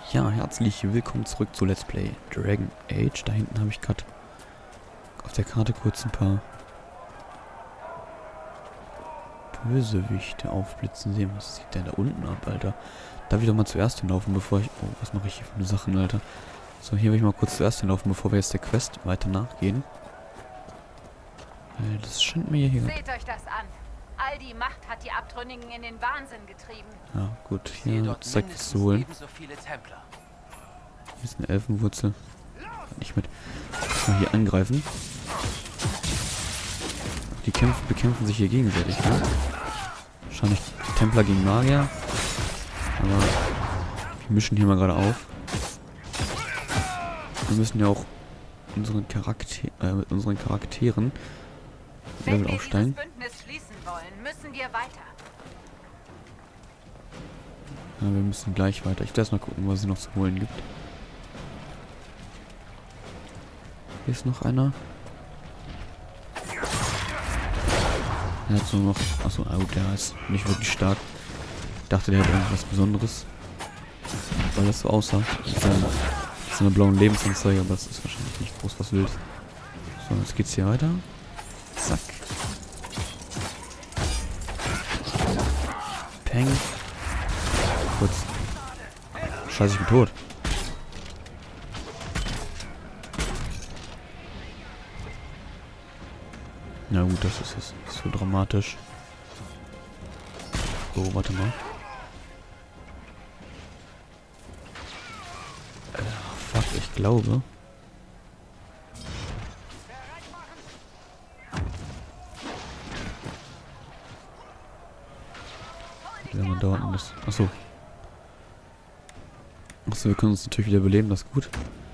Ja, herzlich willkommen zurück zu Let's Play Dragon Age. Da hinten habe ich gerade auf der Karte kurz ein paar Bösewichte aufblitzen sehen. Was sieht denn da unten ab, Alter? Darf ich doch mal zuerst hinlaufen, bevor ich... Oh, was mache ich hier für eine Sachen, Alter? So, hier will ich mal kurz zuerst hinlaufen, bevor wir jetzt der Quest weiter nachgehen. Das scheint mir hier... Seht euch das an. All die Macht hat die Abtrünnigen in den Wahnsinn getrieben. Ja, gut. Hier zeigt es zu holen. Hier ist eine Elfenwurzel. Nicht mit. Mal hier angreifen. Die bekämpfen sich hier gegenseitig, ne? Wahrscheinlich Templer gegen Magier. Aber wir mischen hier mal gerade auf. Wir müssen ja auch mit unseren Charakteren Level aufsteigen. Wenn wir dieses Bündnis schließen wollen, müssen wir weiter. Ja, wir müssen gleich weiter. Ich will erst mal gucken, was es noch zu holen gibt. Hier ist noch einer. Er hat so noch... Achso, gut, der ist nicht wirklich stark. Ich dachte, der hat irgendwas Besonderes. Weil das so aussah. Mit seiner blauen Lebensanzeige, aber das ist wahrscheinlich nicht groß was Wildes. So, jetzt geht's hier weiter. Zack. Peng. Kurz. Scheiße, ich bin tot. Na gut, das ist jetzt nicht so dramatisch. So, warte mal. Fuck, ich glaube. Wie lange dauert denn das? Achso. Achso, wir können uns natürlich wieder beleben, das ist gut.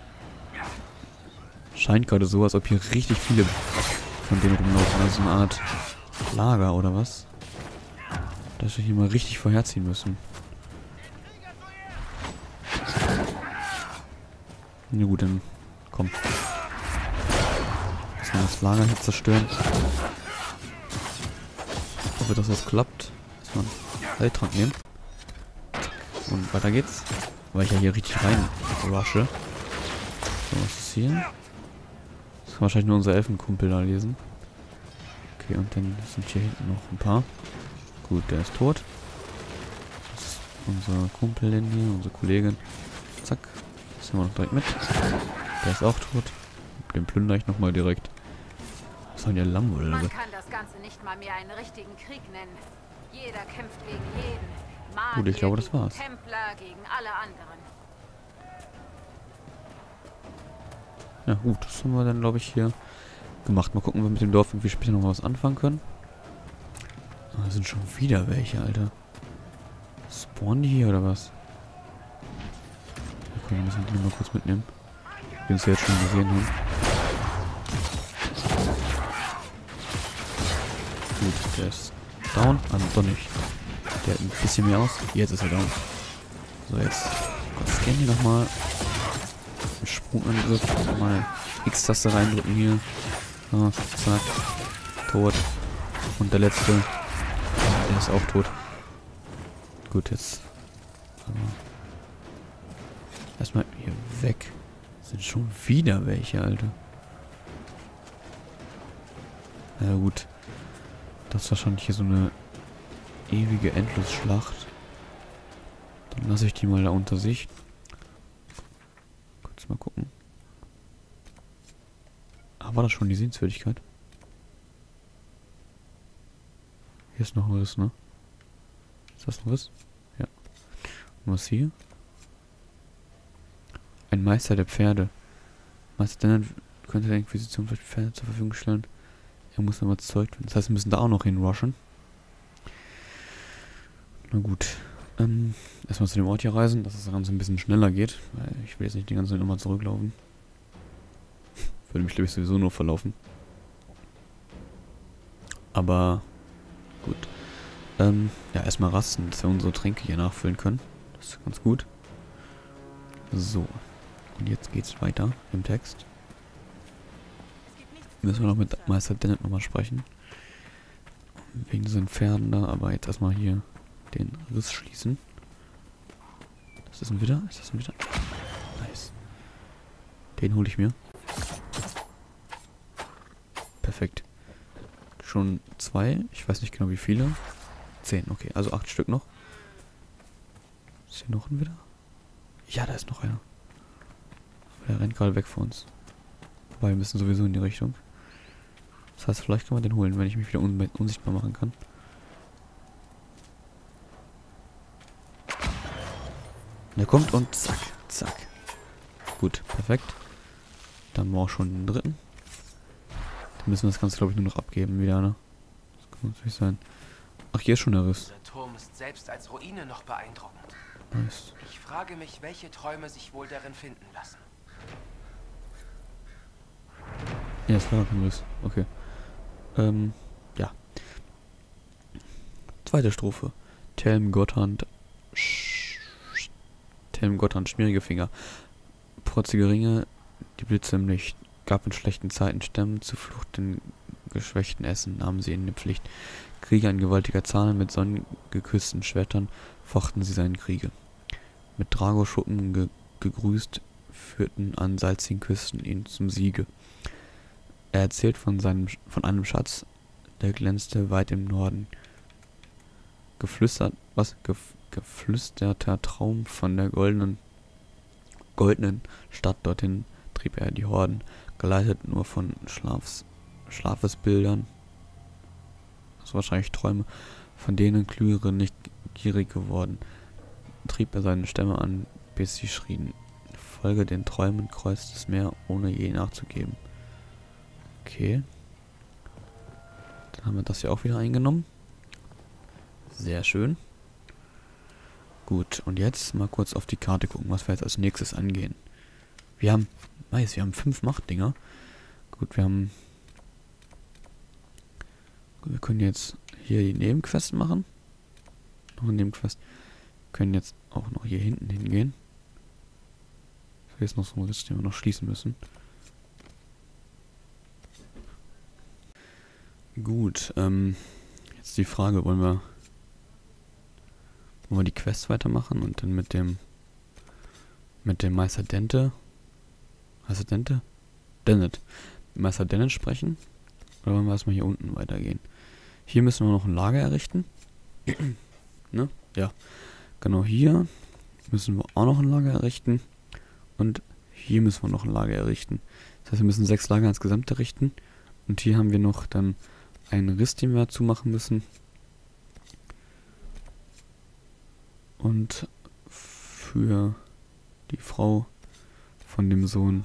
Scheint gerade so, als ob hier richtig viele von denen rumlaufen. Also eine Art Lager oder was? Dass wir hier mal richtig vorherziehen müssen. Na gut, dann komm. Lass mal das Lager hier zerstören. Ich hoffe, dass das klappt. Lass mal einen Heiltrank nehmen. Und weiter geht's. Weil ich ja hier richtig rein rushe. So, was ist hier? Das kann wahrscheinlich nur unser Elfenkumpel da lesen. Okay, und dann sind hier hinten noch ein paar. Gut, der ist tot. Das ist unser Kumpelin hier, unsere Kollegin. Zack. Das nehmen wir noch direkt mit. Der ist auch tot. Den plündere ich nochmal direkt. Was haben die Lamm oder Man so? kann das Ganze nicht mal mehr einen richtigen Krieg nennen. Jeder kämpft gegen jeden. Magier Gut, ich glaube, das gegen war's. Templer gegen alle anderen. Ja gut, das haben wir dann, glaube ich, hier gemacht. Mal gucken, ob wir mit dem Dorf irgendwie später noch was anfangen können. Ah, da sind schon wieder welche, Alter. Spawnen die hier oder was? Okay, wir müssen die mal kurz mitnehmen. Die uns jetzt schon gesehen haben. Gut, der ist down. Also doch nicht. Der hat ein bisschen mehr aus. Jetzt ist er down. So, jetzt scannen hier nochmal. Sprungangriff. Mal X-Taste reindrücken hier. So, zack. Tot. Und der letzte. Der ist auch tot. Gut, jetzt. Erstmal hier weg. Sind schon wieder welche, Alter. Ja gut. Das ist wahrscheinlich hier so eine ewige Endlosschlacht. Dann lasse ich die mal da unter sich. Kurz mal gucken. Ah, war das schon die Sehenswürdigkeit? Hier ist noch ein Riss, ne? Ist das ein Riss? Ja. Und was hier? Ein Meister der Pferde. Meister Dennett könnte der Inquisition vielleicht Pferde zur Verfügung stellen. Er muss dann überzeugt werden. Das heißt, wir müssen da auch noch hinrushen. Na gut. Erstmal zu dem Ort hier reisen, dass das Ganze ein bisschen schneller geht. Weil ich will jetzt nicht die ganze Zeit nochmal zurücklaufen. Würde mich, glaube ich, sowieso nur verlaufen. Aber gut. Ja, erstmal rasten, dass wir unsere Tränke hier nachfüllen können. Das ist ganz gut. So. Und jetzt geht's weiter im Text. Müssen wir noch mit Meister Dennett nochmal sprechen. Wegen diesen Pferden da, aber jetzt erstmal hier den Riss schließen. Das Ist das ein Widder? Ist das ein Widder? Nice. Den hole ich mir. Perfekt. Schon 2. Ich weiß nicht genau wie viele. 10, okay. Also 8 Stück noch. Ist hier noch ein Widder? Ja, da ist noch einer. Aber der rennt gerade weg von uns. Wobei, wir müssen sowieso in die Richtung. Das heißt, vielleicht kann man den holen, wenn ich mich wieder unsichtbar machen kann. Der kommt und zack, zack. Gut, perfekt. Dann haben wir auch schon den dritten. Dann müssen wir das Ganze, glaube ich, nur noch abgeben wieder, ne? Das kann natürlich sein. Ach, hier ist schon der Riss. Der Turm ist selbst als Ruine noch beeindruckend. Nice. Ich frage mich, welche Träume sich wohl darin finden lassen. Ja, es war kein Riss. Okay. Ja. Zweite Strophe. Telm Gotthand. Telm Gotthand, schmierige Finger. Protzige Ringe, die Blitze im Licht. Gab in schlechten Zeiten Stämmen, zu Flucht den geschwächten Essen, nahmen sie in die Pflicht. Krieger in gewaltiger Zahl, mit sonnengeküssten Schwertern, fochten sie seine Kriege. Mit Dragoschuppen gegrüßt, führten an salzigen Küsten ihn zum Siege. Er erzählt von einem Schatz, der glänzte weit im Norden. Geflüsterter Traum von der goldenen Stadt, dorthin trieb er die Horden, geleitet nur von Schlafesbildern, also wahrscheinlich Träume, von denen Klügere nicht gierig geworden, trieb er seine Stämme an, bis sie schrien, folge den Träumen, kreuzt das Meer, ohne je nachzugeben. Okay. Dann haben wir das hier auch wieder eingenommen. Sehr schön. Gut, und jetzt mal kurz auf die Karte gucken, was wir jetzt als nächstes angehen. Wir haben 5 Machtdinger. Gut, wir können jetzt hier die Nebenquests machen. Noch eine Nebenquest. Wir können jetzt auch noch hier hinten hingehen. Hier ist noch so ein Riss, den wir noch schließen müssen. Gut, jetzt die Frage, wollen wir die Quest weitermachen und dann mit dem Meister Dente, Meister Dennett sprechen? Oder wollen wir erstmal hier unten weitergehen? Hier müssen wir noch ein Lager errichten. Ne? Ja. Genau, hier müssen wir auch noch ein Lager errichten. Und hier müssen wir noch ein Lager errichten. Das heißt, wir müssen 6 Lager insgesamt errichten. Und hier haben wir noch dann einen Riss, den wir dazu machen müssen. Und für die Frau von dem Sohn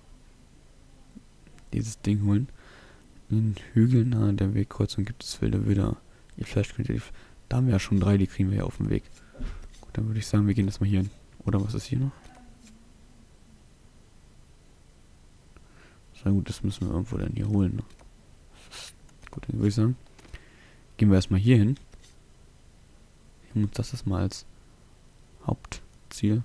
dieses Ding holen. In Hügeln nahe der Wegkreuzung gibt es wilde Widder. Ihr Fleisch könnt ihr... Da haben wir ja schon 3, die kriegen wir ja auf dem Weg. Gut, dann würde ich sagen, wir gehen jetzt mal hier hin. Oder was ist hier noch? Sehr gut, das müssen wir irgendwo dann hier holen. Ne? Gut, dann würde ich sagen, gehen wir erstmal hier hin. Nehmen uns das mal als Hauptziel.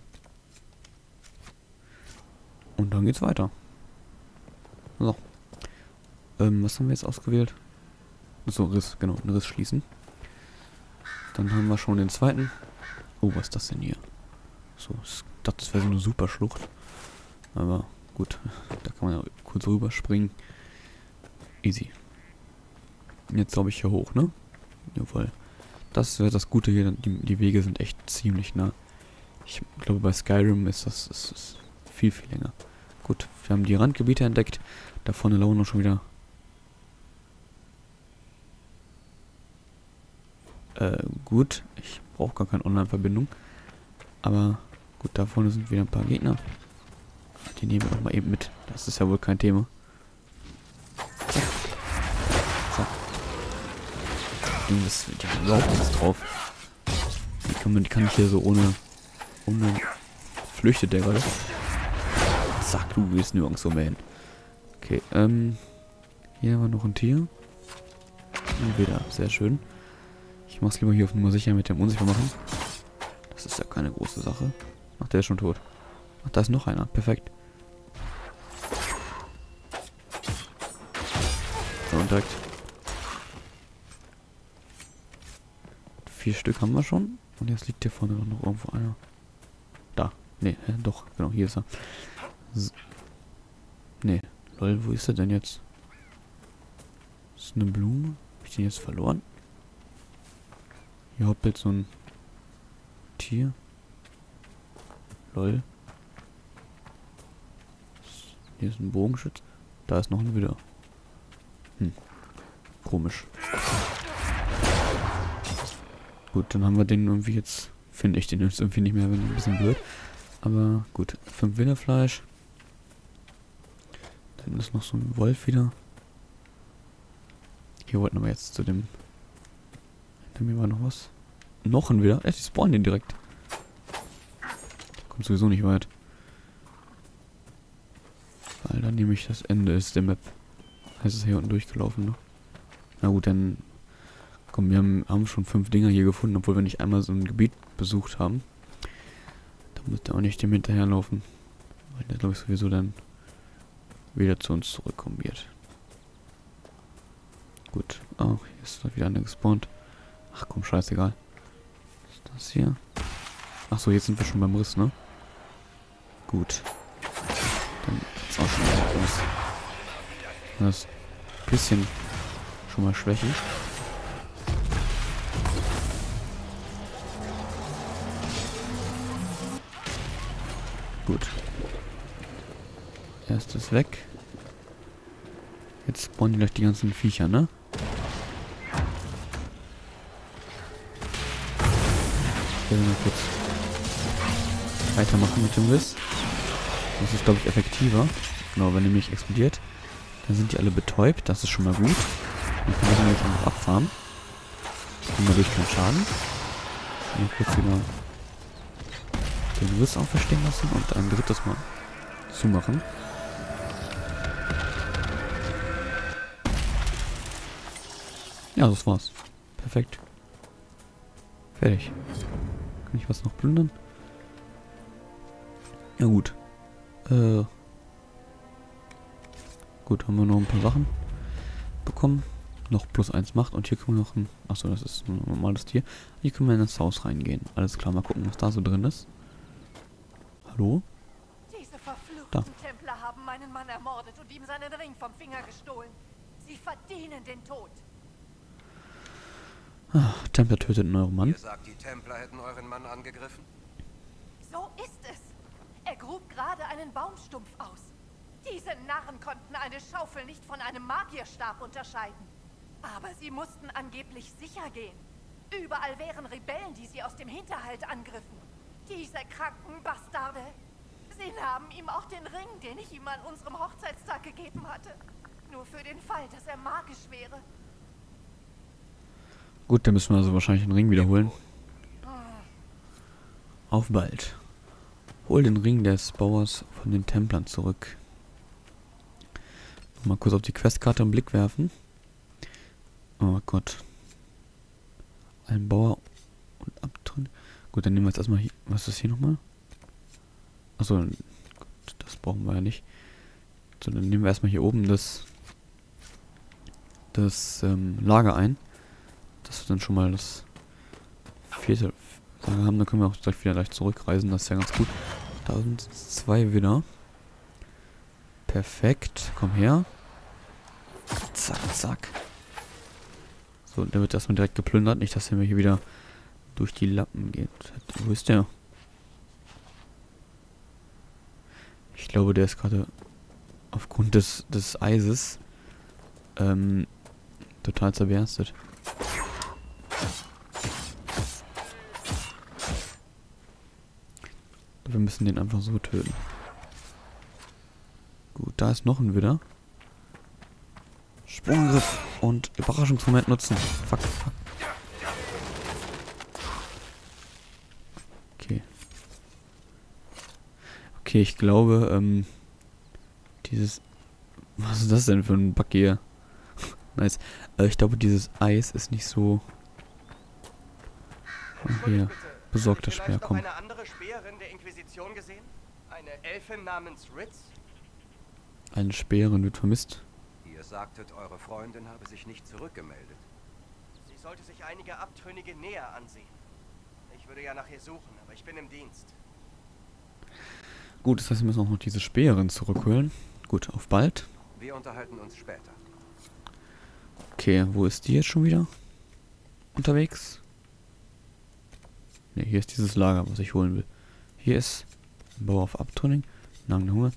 Und dann geht's weiter. So. Was haben wir jetzt ausgewählt? So, Riss, genau, einen Riss schließen. Dann haben wir schon den zweiten. Oh, was ist das denn hier? So, ich dachte, das wäre so eine super Schlucht. Aber gut, da kann man ja kurz rüberspringen. Easy. Jetzt glaube ich hier hoch, ne? Jawohl. Das wäre das Gute hier, die Wege sind echt ziemlich nah. Ich glaube, bei Skyrim ist das viel, viel länger. Gut, wir haben die Randgebiete entdeckt. Da vorne lauern noch schon wieder... gut, ich brauche gar keine Online-Verbindung. Aber gut, da vorne sind wieder ein paar Gegner. Die nehmen wir doch mal eben mit. Das ist ja wohl kein Thema. Zack. Zack. Das wird ja überhaupt nichts drauf. Die kann ich hier so ohne flüchtet der gerade. Zack, du willst nirgends so mähen. Okay, hier haben wir noch ein Tier. Und wieder, sehr schön. Ich mach's lieber hier auf Nummer sicher mit dem unsichtbar machen. Das ist ja keine große Sache. Ach, der ist schon tot. Ach, da ist noch einer. Perfekt. So, und direkt. 4 Stück haben wir schon. Und jetzt liegt hier vorne noch irgendwo einer. Da. Ne, doch, genau, hier ist er. Ne, lol, wo ist er denn jetzt? Ist eine Blume? Hab ich den jetzt verloren? Hier hoppelt so ein Tier. Lol. Hier ist ein Bogenschütz. Da ist noch ein Widder. Komisch. Gut, dann haben wir den irgendwie jetzt... Finde ich den jetzt irgendwie nicht mehr, wenn ein bisschen blöd. Aber gut, 5 Widderfleisch. Dann ist noch so ein Wolf wieder. Hier wollten wir jetzt zu dem... Hinter mir war noch was. Noch ein Widder. Die spawnen den direkt. Kommt sowieso nicht weit. Weil dann nämlich das Ende ist der Map. Heißt es hier unten durchgelaufen, ne? Na gut, dann... Komm, wir haben schon 5 Dinger hier gefunden, obwohl wir nicht einmal so ein Gebiet besucht haben. Da muss der auch nicht dem hinterherlaufen. Weil der, glaube ich, sowieso dann wieder zu uns zurückkommen wird. Gut. Oh, hier ist wieder einer gespawnt. Ach komm, scheißegal. Was ist das hier? Ach so, jetzt sind wir schon beim Riss, ne? Gut. Dann ist auch schon mal aus. Das ist ein bisschen schon mal schwächer. Gut. Erstes weg. Jetzt spawnen gleich die ganzen Viecher, ne? Ich will mal kurz weitermachen mit dem Riss. Das ist, glaube ich, effektiver. Genau, wenn nämlich explodiert, dann sind die alle betäubt. Das ist schon mal gut. Dann kann man nämlich einfach abfahren. Und dadurch keinen Schaden. Mal kurz wieder den Riss auferstehen lassen und ein drittes Mal zumachen. Ja, das war's. Perfekt. Fertig. Kann ich was noch plündern? Ja gut. Gut, haben wir noch ein paar Sachen bekommen. Noch +1 Macht und hier können wir noch ein... Achso, das ist ein normales Tier. Hier können wir in das Haus reingehen. Alles klar, mal gucken, was da so drin ist. Hallo? Diese verfluchten Templer haben meinen Mann ermordet und ihm seinen Ring vom Finger gestohlen. Sie verdienen den Tod. Templer tötet einen euren Mann. Ihr sagt, die Templer hätten euren Mann angegriffen? So ist es. Er grub gerade einen Baumstumpf aus. Diese Narren konnten eine Schaufel nicht von einem Magierstab unterscheiden. Aber sie mussten angeblich sicher gehen. Überall wären Rebellen, die sie aus dem Hinterhalt angriffen. Diese kranken Bastarde. Sie nahmen ihm auch den Ring, den ich ihm an unserem Hochzeitstag gegeben hatte. Nur für den Fall, dass er magisch wäre. Gut, dann müssen wir also wahrscheinlich den Ring wiederholen. Auf bald. Hol den Ring des Bauers von den Templern zurück. Mal kurz auf die Questkarte einen Blick werfen. Oh Gott. Ein Bauer und Abtrünn. Gut, dann nehmen wir jetzt erstmal hier. Was ist hier nochmal? Achso, das brauchen wir ja nicht. So, dann nehmen wir erstmal hier oben das Lager ein. Dass wir dann schon mal das 4. Lager haben. Dann können wir auch gleich zurückreisen. Das ist ja ganz gut. Da sind 2 wieder. Perfekt. Komm her. Zack, zack. So, der wird erstmal direkt geplündert. Nicht, dass er mir hier wieder durch die Lappen geht. Wo ist der? Ich glaube, der ist gerade aufgrund des Eises total zerberstet. Wir müssen den einfach so töten. Gut, da ist noch ein Widder. Sprungangriff und Überraschungsmoment nutzen. Fuck, fuck. Okay. Okay, ich glaube, dieses... Was ist das denn für ein Bug hier? Nice. Ich glaube, dieses Eis ist nicht so... Hier, besorgter Speer, komm. Eine andere Speerin der Inquisition gesehen? Eine Elfin namens Ritz? Eine Speerin wird vermisst. Ihr sagtet, eure Freundin habe sich nicht zurückgemeldet. Sie sollte sich einige Abtrünnige näher ansehen. Ich würde ja nach ihr suchen, aber ich bin im Dienst. Gut, das heißt, wir müssen auch noch diese Speerin zurückholen. Gut, auf bald. Wir unterhalten uns später. Okay, wo ist die jetzt schon wieder? Unterwegs? Ne, hier ist dieses Lager, was ich holen will. Hier ist Bauer auf Abtrünning. Nagender Hunger.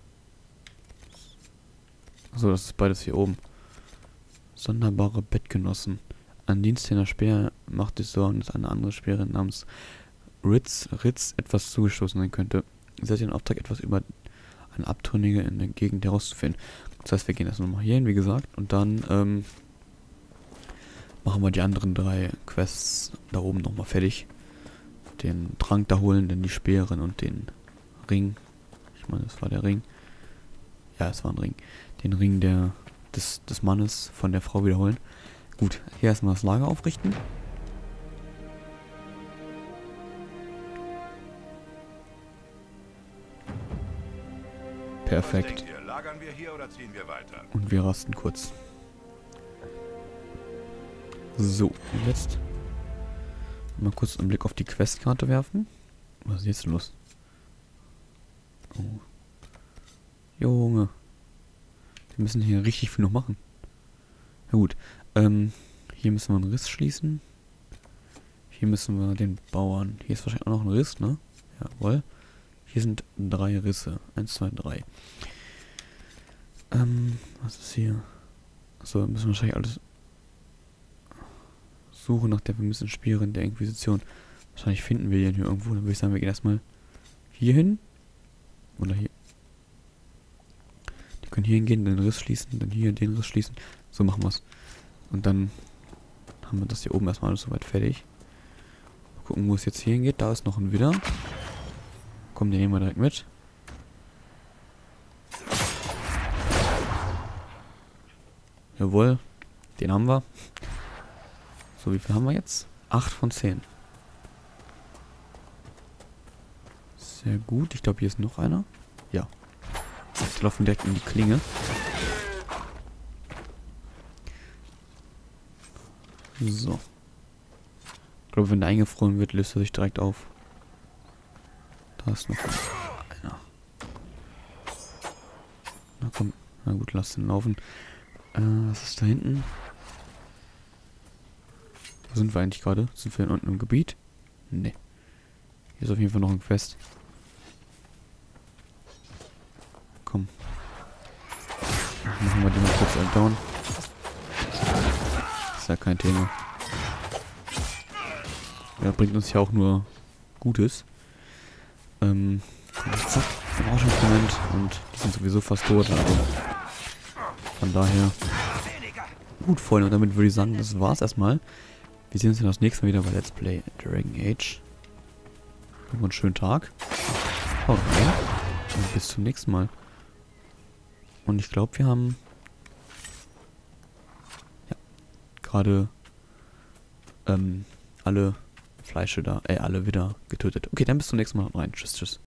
Achso, das ist beides hier oben. Sonderbare Bettgenossen. Ein Diensthändler Speer macht sich Sorgen, dass eine andere Speerin namens Ritz etwas zugestoßen sein könnte. Sie hat den Auftrag, etwas über eine Abtrünnige in der Gegend herauszufinden. Das heißt, wir gehen erst nochmal hier hin, wie gesagt, und dann machen wir die anderen 3 Quests da oben nochmal fertig. Den Trank da holen, dann die Speerin und den Ring. Ich meine, das war der Ring. Ja, es war ein Ring. Den Ring des Mannes von der Frau wiederholen. Gut, hier erstmal das Lager aufrichten. Perfekt. Was denkt ihr? Lagern wir hier oder ziehen wir weiter? Und wir rasten kurz. So, und jetzt mal kurz einen Blick auf die Questkarte werfen. Was ist jetzt los? Oh. Junge. Wir müssen hier richtig viel noch machen. Na gut. Hier müssen wir einen Riss schließen. Hier müssen wir den Bauern. Hier ist wahrscheinlich auch noch ein Riss, ne? Jawohl. Hier sind 3 Risse. 1, 2, 3. Was ist hier? Achso, wir müssen wahrscheinlich alles suchen nach der vermissten Speerin der Inquisition. Wahrscheinlich finden wir den hier irgendwo. Dann würde ich sagen, wir gehen erstmal hier hin. Oder hier. Die können hier hingehen, den Riss schließen, dann hier den Riss schließen. So machen wir es. Und dann haben wir das hier oben erstmal alles soweit fertig. Mal gucken, wo es jetzt hier hingeht. Da ist noch ein Widder. Komm, den nehmen wir direkt mit. Jawohl. Den haben wir. So, wie viel haben wir jetzt? 8 von 10. Sehr gut. Ich glaube, hier ist noch einer. Ja. Wir laufen direkt in die Klinge. So. Ich glaube, wenn der eingefroren wird, löst er sich direkt auf. Da ist noch einer. Na komm. Na gut, lass den laufen. Was ist da hinten? Wo sind wir eigentlich gerade? Sind wir unten im Gebiet? Ne. Hier ist auf jeden Fall noch ein Quest. Komm. Machen wir die mal kurz down. Ist ja kein Thema. Ja, bringt uns ja auch nur Gutes. Zack, Forschungsmoment und die sind sowieso fast tot, also von daher gut, Freunde, und damit würde ich sagen, das war's erstmal. Wir sehen uns dann das nächste Mal wieder bei Let's Play Dragon Age. Einen schönen Tag. Haut rein und bis zum nächsten Mal. Und ich glaube, wir haben ja gerade alle Fleische da, alle wieder getötet. Okay, dann bis zum nächsten Mal rein. Tschüss, tschüss.